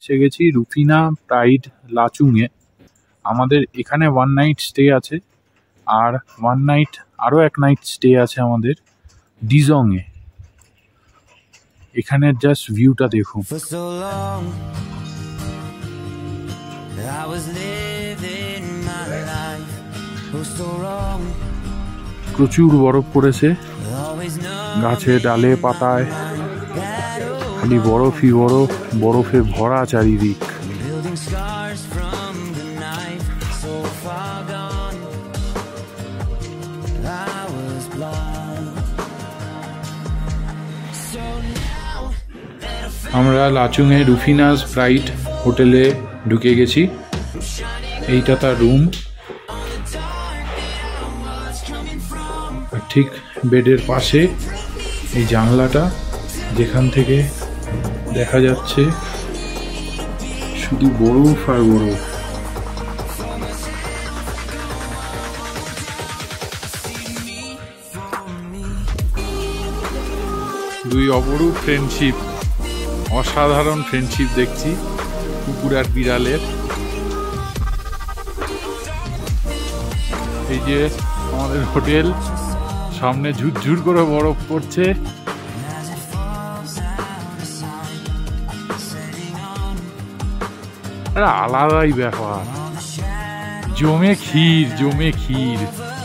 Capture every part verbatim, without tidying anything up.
এসে গেছি রুফিনা প্রাইড লাচুংয়ে। আমাদের এখানে ওয়ান নাইট স্টে আছে, আর ওয়ান নাইট আরও এক নাইট স্টে আছে আমাদের ডিজংয়ে। এখানের জাস্ট ভিউটা দেখুন। প্রচুর বরফ পড়েছে, গাছে ডালে পাতায় খালি বরফই বরফ, বরফে ভরা চারিদিক। আমরা লাচুংয়ে রুফিনাস প্রাইড হোটেলে ঢুকে গেছি। এইটা তার রুম, ঠিক বেডের পাশে এই জানলাটা, যেখান থেকে দেখা যাচ্ছে শুধু বরফ আর বরফ। দুই অপরূপ ফ্রেন্ডশিপ, অসাধারণ ফ্রেন্ডশিপ দেখছি কুকুর আর বিড়ালের। এই যে আমাদের হোটেল, সামনে ঝুরঝুর করে বরফ পড়ছে। আলাদাই ব্যাপার, জমে ক্ষীর, জমে ক্ষীর।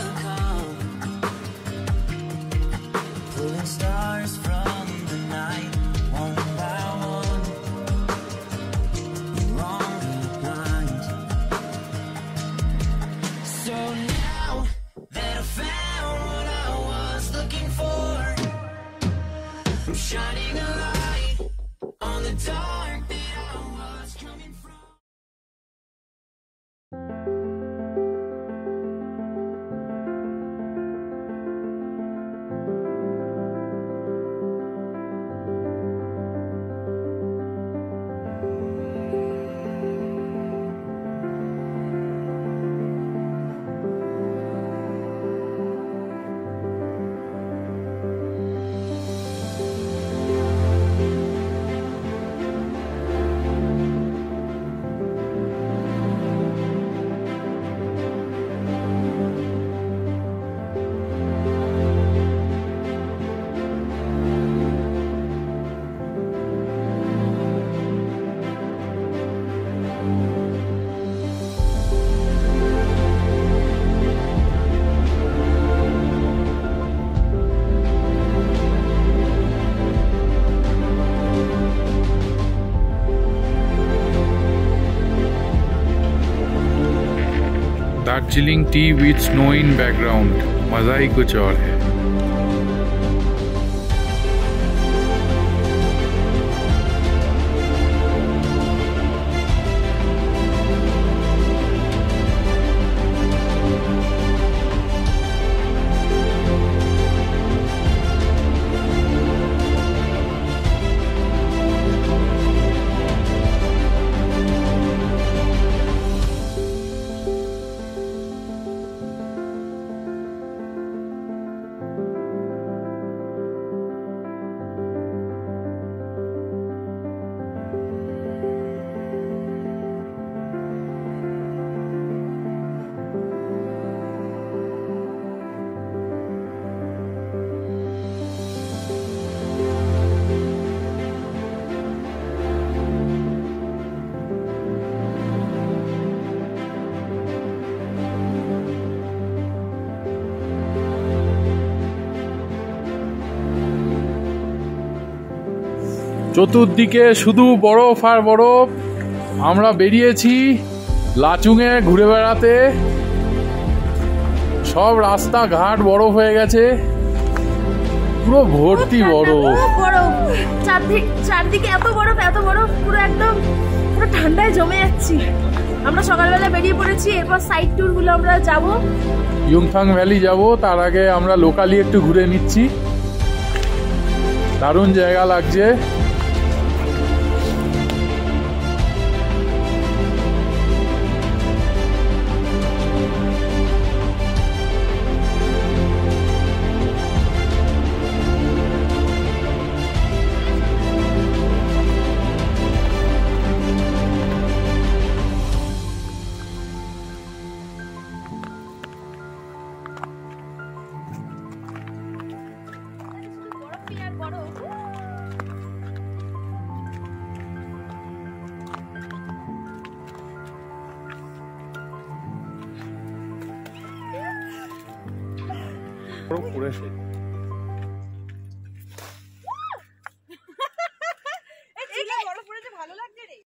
Darjeeling tea with snow in background, मजा ही कुछ और है। চতুর্দিকে শুধু বরফ আর বরফ। আমরা বেরিয়েছি লাচুংয়ে ঘুরে বেড়াতে, সব রাস্তা ঘাট বরফ হয়ে গেছে, পুরো ভর্তি বরফ। চারদিকে এত বরফ, এত বরফ, পুরো একদম পুরো ঠান্ডায় জমে যাচ্ছি। আমরা সকালবেলা বেরিয়ে পড়েছি, এরপর সাইড ট্যুর গুলো আমরা যাব, ইয়ুমথাং ভ্যালি যাব। তার আগে আমরা লোকালি একটু ঘুরে নিচ্ছি, দারুণ জায়গা লাগছে। পড়েছে ভালো লাগছে রে।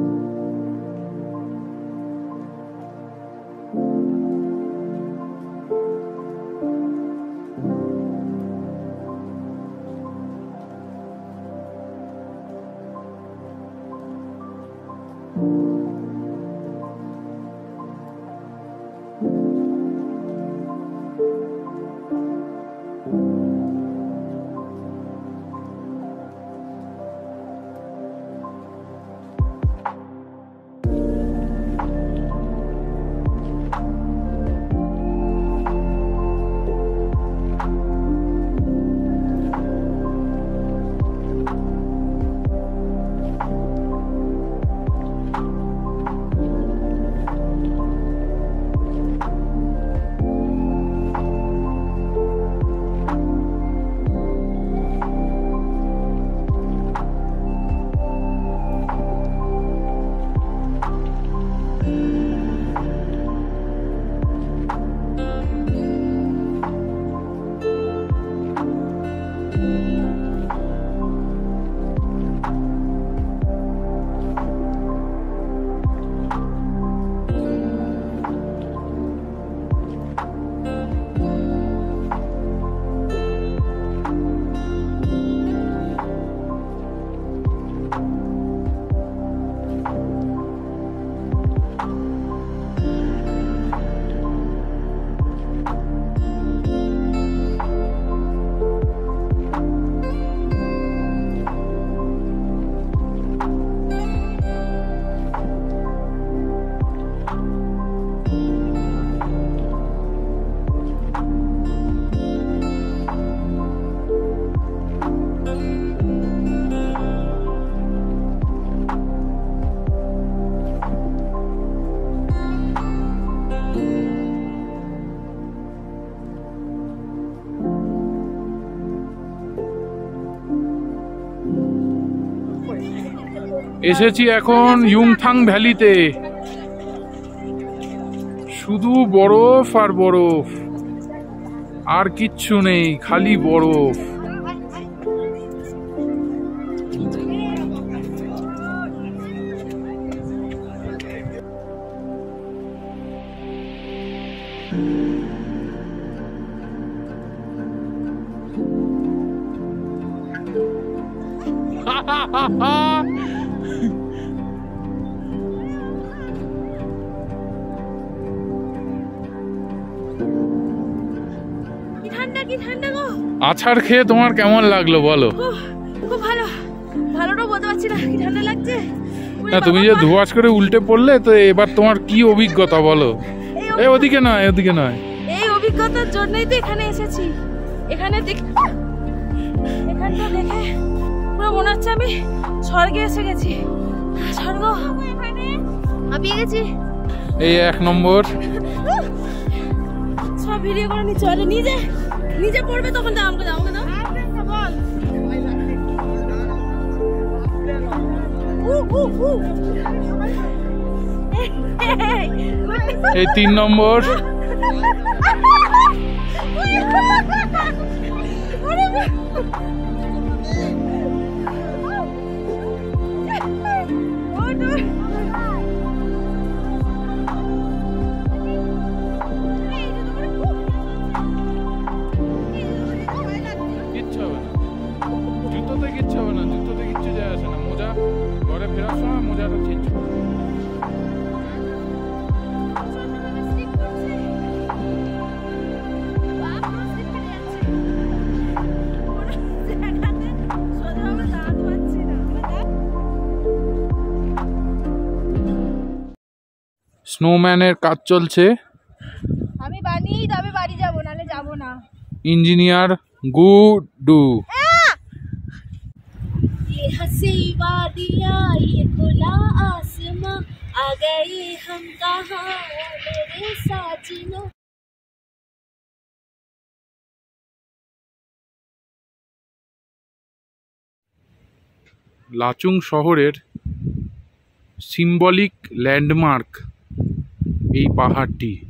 এসেছি এখন ইউমথাং ভ্যালিতে। শুধু বরফ আর বরফ, আর কিচ্ছু নেই, খালি বরফ। আছাড় খেয়ে তোমার কেমন লাগলো বলো? খুব ভালো। ভালোটা বলতে পারছি না, কি ঠান্ডা লাগছে। না তুমি যে ধোঁয়াশ করে উল্টে পড়লে, তো এবার তোমার কি অভিজ্ঞতা বলো? এই ওদিকে নয়, ওদিকে নয়। এই অভিজ্ঞতার জন্যই তো এখানে এসেছি। এখানে দেখ, এখানটা দেখে পুরো মনে হচ্ছে আমি স্বর্গে এসে গেছি। স্বর্গ এখানে আমি গেছি। এই এক নম্বর সব ভিডিও করে নিচে আরে নিজে নিজে পড়বে তখন দাও আমাকে দাও আমাকে দাও বল। উ উ উ এই তিন নম্বর। কিচ্ছু হবে না, জুতোতে কিচ্ছু হবে না, জুতোতে কিচ্ছু যায় আসে না। মোজা ঘরে ফেরার সময় মোজাটা চেঞ্জ করো। স্নোম্যানের কাজ চলছে। আমি বানিয়েই তবে বাড়ি যাবো, নালে যাবো না। इंजीनियर गुडू ये हंसी वादियाँ ये खुला आसमां आ गए हम कहाँ मेरे साजनों। লাচুং শহরের সিম্বলিক ল্যান্ডমার্ক এই পাহাড়টি।